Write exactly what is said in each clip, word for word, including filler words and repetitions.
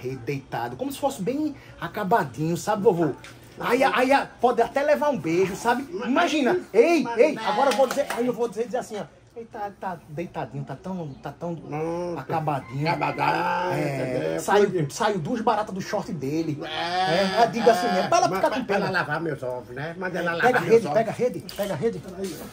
rede, deitado, como se fosse bem acabadinho, sabe, vovô? Aí, aí pode até levar um beijo, sabe? Imagina, ei, ei, agora eu vou dizer, aí eu vou dizer, dizer assim, ó. Ele tá, tá deitadinho, tá tão, tá tão hum, acabadinho. Acabadinho. É, é, saiu, saiu duas baratas do short dele. É, é diga assim mesmo, pra ela ficar com pena. Pra ela lavar meus ovos, né? Manda ela pega lavar a rede, meus pega a rede, pega a rede.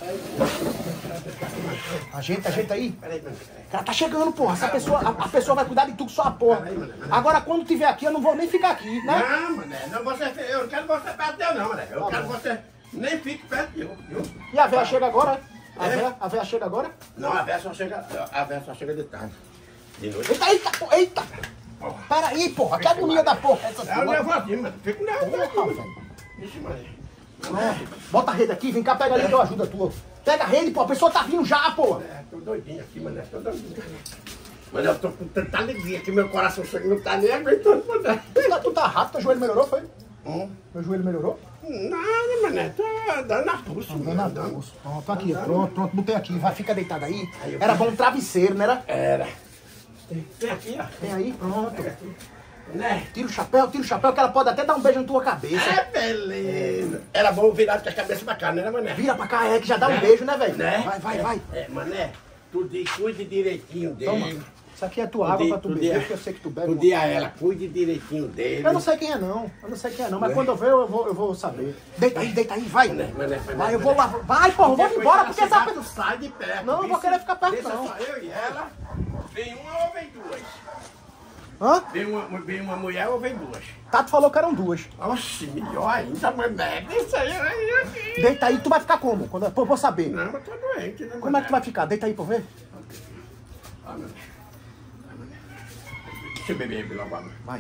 Ajeita, ajeita aí. Cara, tá chegando, porra. Essa pessoa, a, a pessoa vai cuidar de tu só a porra. Agora, quando tiver aqui, eu não vou nem ficar aqui, né? Não, mané, não, você, eu não quero você perto de eu, não, mané. Eu tá quero bom. Você nem fique perto de eu, viu? E a véia chega agora, é? A é? véia, a véia chega agora? Não, a véia só chega, a véia só chega de tarde. De noite. Eita, eita, porra, eita! Porra. Peraí, porra, que agonia da porra. Essa é o nervosismo, mano. Fico nervoso. Vixe, mané. É. Bota a rede aqui, vem cá, pega ali que eu ajudo a tua. Pega a rede, pô, a pessoa tá vindo já, pô. É, tô doidinho aqui, mané, tô doidinho. Mas eu tô com tanta alegria que meu coração não tá nem aguentando, mané. Tu, tu tá rápido, teu joelho melhorou, foi? Hum? Meu joelho melhorou? Nada, mané, tô dando na pulso. Dando na pulso. Pronto, aqui, pronto, pronto, botei aqui, vai, fica deitado aí. aí era bom um travesseiro, não era? Era. Tem aqui, ó. Tem aí, pronto. Né? Tira o chapéu, tira o chapéu, que ela pode até dar um beijo na tua cabeça. É, beleza. É. Era bom virar com a cabeça pra cá, né, mané? Vira pra cá, é, que já dá um é. beijo, né, velho? Né? Vai, vai, vai. É, mané, tu diz, cuide direitinho dele. Toma. Isso aqui é tua água pra tu beber, porque eu sei que tu bebe. Tu diz a ela, cuide direitinho dele. Eu não sei quem é, não. Eu não sei quem é, não. Mas é. quando eu ver, eu vou, eu vou saber. Deita aí, deita aí, vai. Mané, mané, mané, vai, eu vou lá. Vai, porra, vou embora, porque essa... Tu sai de perto. Não, eu vou querer ficar perto, não. Só eu e ela. Vem uma ou vem duas? Hã? Vem uma, vem uma mulher ou vem duas? Tato falou que eram duas. Oxi, melhor ainda, mané. Isso aí, aí, aqui. Deita aí, tu vai ficar como? Quando eu, eu vou saber. Não, eu tô doente, né, Como mané? É que tu vai ficar? Deita aí pra eu ver. Ah, mané. Deixa eu beber aí, logo. Vai.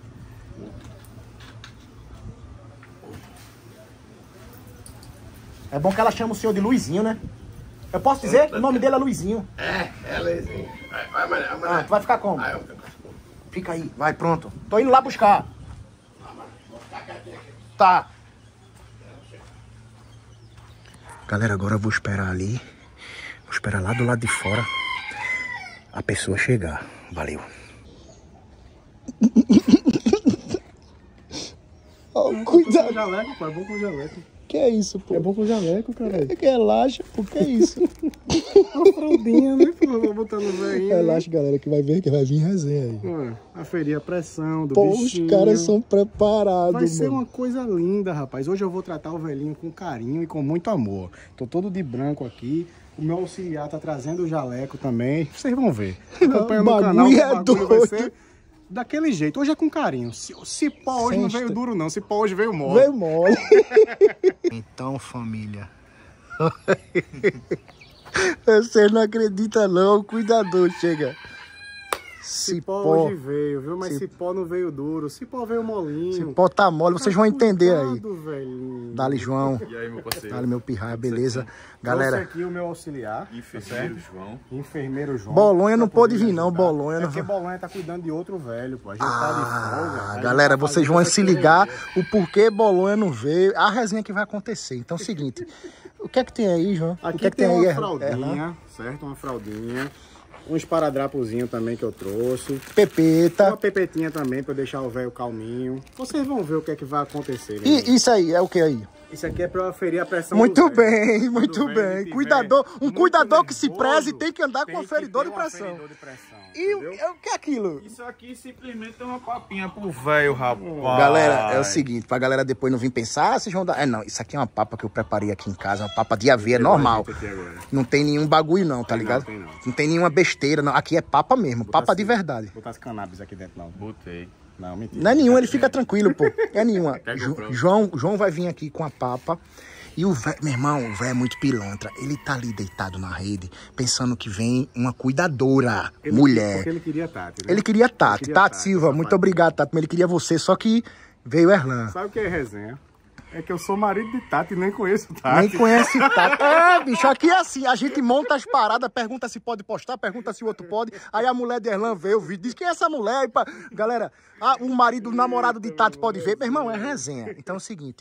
É bom que ela chama o senhor de Luizinho, né? Eu posso dizer? O nome dele é Luizinho. É, é Luizinho. Vai, vai, mané, mané. Ah, tu vai ficar como? Ah, eu fico. Fica aí, vai, pronto. Tô indo lá buscar. Tá. Galera, agora eu vou esperar ali. Vou esperar lá do lado de fora a pessoa chegar. Valeu. Oh, cuidado. Com jaleco, pô, é bom com jaleco. Que é isso, pô? É bom com jaleco, cara. Relaxa, pô, que é isso? Uma fraldinha, né, pô? Vou botar no velhinho. Relaxa, galera, que vai ver que vai vir resenha aí. Pô, aferir a pressão do pô, bichinho. Os caras são preparados, Vai ser mano. uma coisa linda, rapaz. Hoje eu vou tratar o velhinho com carinho e com muito amor. Tô todo de branco aqui. O meu auxiliar tá trazendo o jaleco também. Vocês vão ver. Acompanha no canal. O bagulho é doido. Vai ser daquele jeito. Hoje é com carinho. O cipó hoje Sexta. Não veio duro, não. O cipó hoje veio mole. Veio mole. Então, família. Você não acredita, não. O cuidador chega. Cipó, cipó hoje veio, viu? Mas cipó. cipó não veio duro. Cipó veio molinho. Cipó tá mole, vocês vão entender aí. Velhinho. Dali, João. E aí, meu parceiro? Dali, meu pirraia, beleza? Galera. Trouxe aqui o meu auxiliar. Enfermeiro tá João. Enfermeiro João. Bolonha não pôde vir, não. Bolonha é não. Porque Bolonha tá cuidando de outro velho, pô. A gente ah, tá de folga. Galera, vocês vão se ligar o porquê Bolonha não veio. A resenha que vai acontecer. Então é o seguinte. O que é que tem aí, João? Aqui o que é que tem, tem uma aí? fraldinha, é, certo? Uma fraldinha. Um esparadrapozinho também que eu trouxe. Pepeta. Uma pepetinha também pra deixar o velho calminho. Vocês vão ver o que é que vai acontecer. Né, e isso aí, é o que aí? Isso aqui é pra aferir a pressão muito do velho. Bem, muito do bem. Velho, cuidador, um cuidador nervoso, que se preze tem que andar tem com um aferidor de pressão. Um aferidor de pressão. E o que é aquilo? Isso aqui simplesmente é uma papinha pro velho, rapaz. Galera, é o seguinte, pra galera depois não vir pensar, ah, vocês vão dar... É, não, isso aqui é uma papa que eu preparei aqui em casa, uma papa de aveia normal. Não tem nenhum bagulho não, tá ligado? Não, tem não. Não tem nenhuma besteira, não. Aqui é papa mesmo, botar papa assim, de verdade. Botar as cannabis aqui dentro, não. Botei. Não, mentira. Não é nenhuma, ele fica tranquilo, pô. É nenhuma. João, João vai vir aqui com a papa. E o velho, meu irmão, o velho é muito pilantra. Ele tá ali deitado na rede, pensando que vem uma cuidadora, ele, mulher. Porque ele queria Tati, né? Ele queria Tati. Ele queria Tati, Tati Silva, muito obrigado, Tati. Mas ele queria você, só que veio Erlan. Sabe o que é resenha? É que eu sou marido de Tati e nem conheço Tati. Nem conhece Tati. É, bicho, aqui é assim, a gente monta as paradas, pergunta se pode postar, pergunta se o outro pode. Aí a mulher de Erlan vê o vídeo, diz quem é essa mulher? E pra... Galera, ah, o marido, o namorado de Tati pode ver. Meu irmão, é resenha. Então é o seguinte...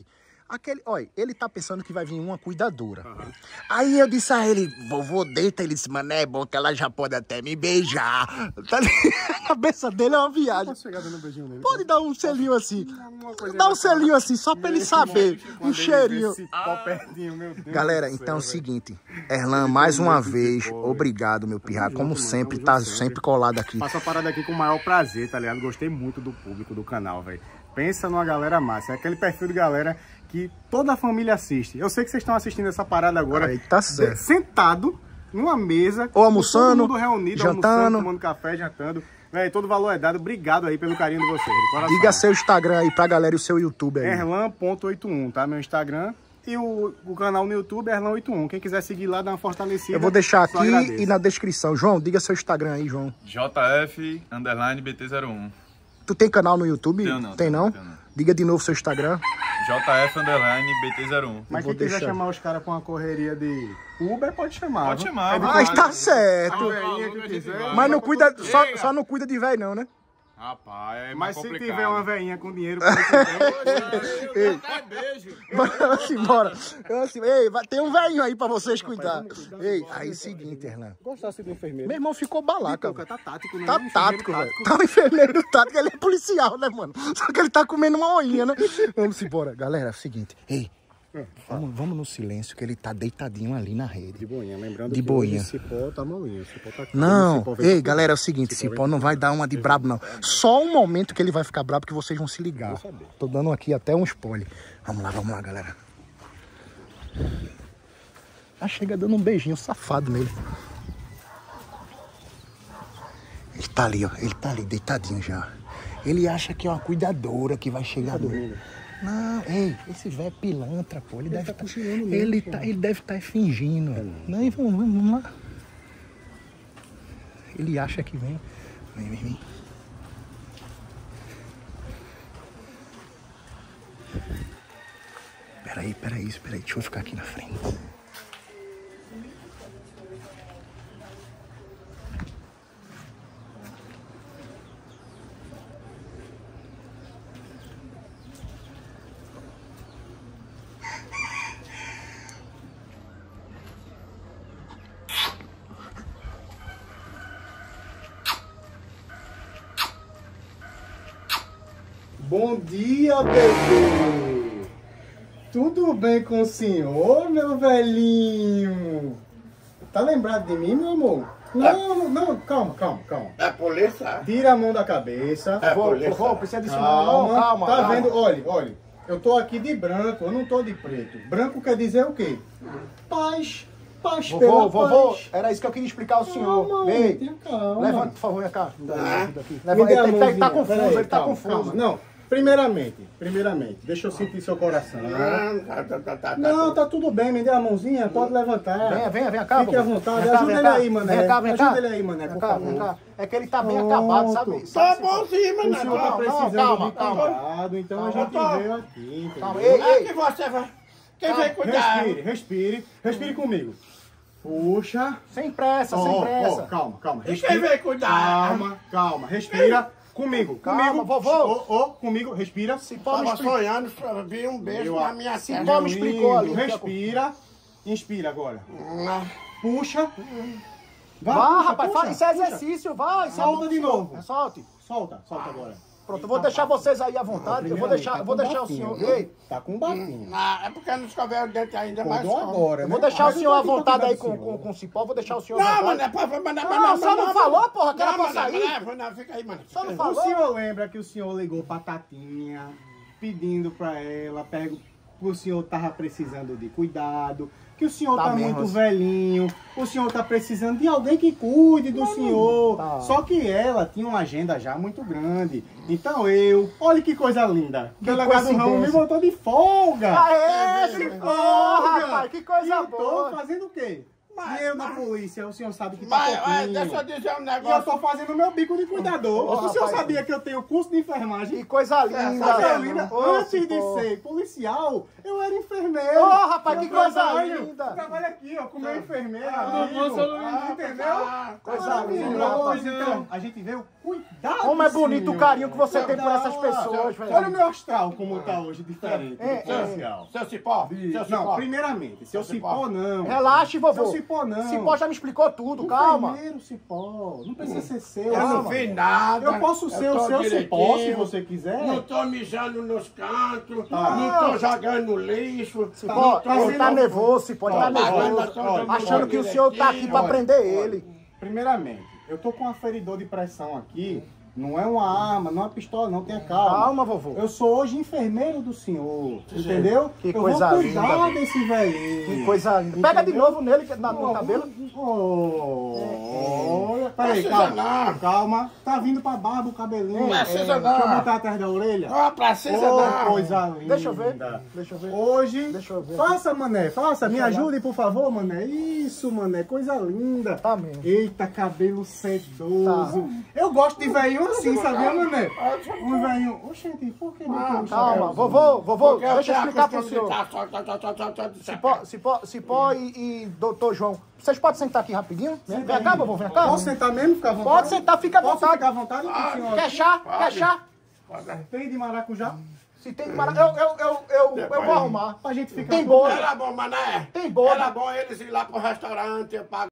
Aquele, olha, ele tá pensando que vai vir uma cuidadora. Uhum. Aí eu disse a ele, vovô, deita. Ele disse, mano, é bom que ela já pode até me beijar. Tá a cabeça dele é uma viagem. Posso chegar dando um beijinho nele? Pode dar um selinho assim. Dá um selinho assim, só pra ele saber. Um cheirinho. Pertinho, meu Deus. Galera, então é o seguinte. Erlan, mais uma vez, obrigado, meu pirra. Como sempre, tá sempre colado aqui. Faço a parada aqui com o maior prazer, tá ligado? Gostei muito do público do canal, velho. Pensa numa galera massa. É aquele perfil de galera que toda a família assiste. Eu sei que vocês estão assistindo essa parada agora. Aí tá certo. Sentado numa mesa. Ou almoçando, todo mundo reunido, jantando. almoçando, tomando café, jantando. Véi, todo valor é dado. Obrigado aí pelo carinho de vocês. De Diga seu Instagram aí pra galera e o seu YouTube aí. Erlan ponto oitenta e um, tá? Meu Instagram. E o, o canal no YouTube, Erlan oitenta e um. Quem quiser seguir lá, dá uma fortalecida. Eu vou deixar aqui e na descrição. João, diga seu Instagram aí, João. J F underline B T zero um. Tu tem canal no YouTube? Tenho não. Tem não? Tenho não. Diga de novo seu Instagram. J F underline B T zero um. Mas quem quiser deixar... chamar os caras com uma correria de Uber, pode chamar. Pode viu? chamar. É Mas tá certo. Que quiser. Mas não cuida, só, só não cuida de velho não, né? Rapaz, é Mas mais se complicado. tiver uma veinha com dinheiro, eu até beijo. Vamos embora. Eu assim, ei, vai- tem um velhinho aí pra vocês cuidar. Ei, aí seguinte, Erlan. gostasse do enfermeiro. Meu irmão ficou balaca. Tá tático, né? Tá Enfermeiro tático, velho. Tá um enfermeiro tático, ele é policial, né, mano? Só que ele tá comendo uma oinha, né? Vamos embora. Galera, é o seguinte. Ei, vamos, vamos no silêncio que ele tá deitadinho ali na rede. De boinha, lembrando De que boinha. o Cipó tá molinho. Cipó tá aqui. Não, Cipó vem ei, aqui. galera, é o seguinte, Cipó não vai dar uma de brabo, não. Só um momento que ele vai ficar brabo que vocês vão se ligar. Tô dando aqui até um spoiler. Vamos lá, vamos lá, galera. Ah, chega dando um beijinho safado nele. Ele tá ali, ó. Ele tá ali, deitadinho já. Ele acha que é uma cuidadora que vai chegar nele. Não, ei, esse velho é pilantra, pô. Ele, ele deve tá, tá ele, tá, ele deve estar tá fingindo. É, não, não vamos, vamos, vamos lá. Ele acha que vem. Vem, vem, vem. Peraí, peraí, peraí. Deixa eu ficar aqui na frente. Bom dia, bebê! Tudo bem com o senhor, meu velhinho? Tá lembrado de mim, meu amor? Não, não, não, calma, calma, calma. É polícia? Tira a mão da cabeça. É Vou, polícia? vou, precisa disso não, Calma, não, calma. tá calma. vendo? Olha, olha. Eu tô aqui de branco, eu não tô de preto. Branco quer dizer o quê? Paz. Paz Vovô, pela vovô, paz. era isso que eu queria explicar ao senhor. Calma, Ei, tenha calma. levanta, por favor, minha cara. Ah. Leva, Me dê a ele, ele, tá- ele tá mãozinha. confuso, Peraí, ele tá calma, confuso. calma. Não, primeiramente, primeiramente, deixa eu sentir seu coração. Não, tá, tá, tá, tá, Não, tá tudo bem, me dê a mãozinha, pode levantar. Venha, venha, venha cá. Fique à vovô. vontade, Vem cá, ajuda vem ele cá. aí, mané. Vem cá, vem cá. Ajuda ele aí, mané, Vem por cá, favor. vem cá. É que ele tá bem Pronto. acabado, sabe? Tá sabe bom sim, O mano. senhor tá Não, precisando calma, de calma. cuidado, então a gente Calma. veio aqui, entendeu? Calma, ei, é ei. que você vai... Quem Calma, vai cuidar? Respire, respire, respire comigo. Puxa. Sem pressa, Ó, sem ó, pressa. calma, calma. E quem vai cuidar? Calma, calma. Respira comigo. Calma, comigo. vovô. Ó, ó, comigo. Respira. Cipó me Tava explicou. sonhando, vi um beijo Eu- na minha Cipó testa. me explicou ali. Respira. Inspira agora. Não. Puxa. Vai, Vá, puxa, rapaz, puxa, faz isso é puxa. exercício, vai. isso é Solta bom, de senhor. novo. É, solte. Solta, solta agora. Pronto, eu vou deixar vocês aí à vontade. Eu vou deixar, eu vou deixar o senhor. Ei, Tá com um bafinho. Ah, é porque não escoveu o dente ainda, mas... Acordou agora, eu né? vou deixar o Mas senhor à eu tô aqui pra vontade aí cuidar com, do com, senhor. com o cipó. Vou deixar o senhor à Não, vontade. mano, é pra... Mas, mas, Não, você não falou, porra, que era pra mano, sair. Não, não, fica aí, mano. Só não Fica falou. aí. O senhor lembra que o senhor ligou pra Tatinha, pedindo pra ela, pergu- que o senhor tava precisando de cuidado, que o senhor Tá tá, mesmo, muito assim. velhinho, o senhor tá precisando de alguém que cuide do senhor. tá. Só que ela tinha uma agenda já muito grande. Então eu, olha que coisa linda, o delegado Ramos me coincidência. botou de folga. Aê, De Cipó, rapaz, que coisa E eu tô boa. fazendo o quê? Dinheiro da polícia, o senhor sabe que tá Mas, mas pouquinho. deixa eu dizer um E eu negócio. tô fazendo meu bico de cuidador. Ô, o senhor rapaz. sabia que eu tenho curso de enfermagem? Que coisa linda. Carolina, Ô, antes de Cipó. ser policial, eu era enfermeiro. Ô, rapaz, Eu que coisa trabalho- linda. Eu trabalho aqui, ó, com meu enfermeiro. Ah, amigo. bom, seu Luiz. Ah, entendeu? Ah, coisa Maravilhoso. linda, rapaz. Então, a gente veio cuidar Como é do bonito o senhor. carinho que você tem por essas Cuidar. pessoas, velho. Olha o meu astral como tá hoje, diferente É, do policial. Seu Cipó, seu Não, Cipó. primeiramente, seu Seu cipó Cipó. não. Relaxe, vovô. Seu cipó não. Cipó já me explicou tudo, calma. Primeiro cipó, não precisa ser seu. Eu não calma. vi nada. Eu posso ser o tô seu cipó se direitinho. você quiser. Não tô mijando nos cantos, Tá. não tô jogando no lixo. Cipó, não tô ele tá sendo- nervoso, Cipó, ele tá Ó, nervoso. ó, ó, Achando que o senhor tá aqui pra olha, prender ele. Primeiramente, eu tô com um aferidor de pressão aqui. Não é uma arma, não é uma pistola, não, tenha calma. Calma, vovô. Eu sou hoje enfermeiro do senhor, entendeu? Que eu coisa vou cuidar linda. desse velhinho. Que coisa linda. Pega de Entendeu? novo nele, na- no cabelo. Oh, olha, peraí, Precisa calma, não. calma. Tá vindo pra barba o cabelinho. Não precisa É, não. Deixa eu botar atrás da orelha. Não precisa Oh, não. coisa linda. Deixa eu ver. Deixa eu ver. Hoje, Deixa eu ver. faça, mané, faça, me eu lá. ajude, por favor, mané. Isso, mané, coisa linda. Tá mesmo. Eita, cabelo sedoso. Tá. Eu gosto de velhinho assim, sabia, mané? Um velhinho. Oxente, por que não tem um Calma, chapéuzinho? vovô, vovô, Porque eu deixa eu tenho a explicar pro costume de senhor. tá só- só- só- só- só- só- só- Cipó, Cipó, Cipó e, e doutor João, vocês podem sentar aqui rapidinho? Vem vem cá, vovô, vem cá. Posso sentar mesmo, ficar à vontade? Pode sentar, fica à Posso vontade. ficar à vontade, minha senhora? Quer chá? Quer chá? Tem de maracujá? Se tem mara... eu, eu, eu, eu, eu vou arrumar. Pra gente ficar... Tem com- bolo. Era bom, mané. Tem bolo. Era bom eles ir lá pro restaurante, eu pago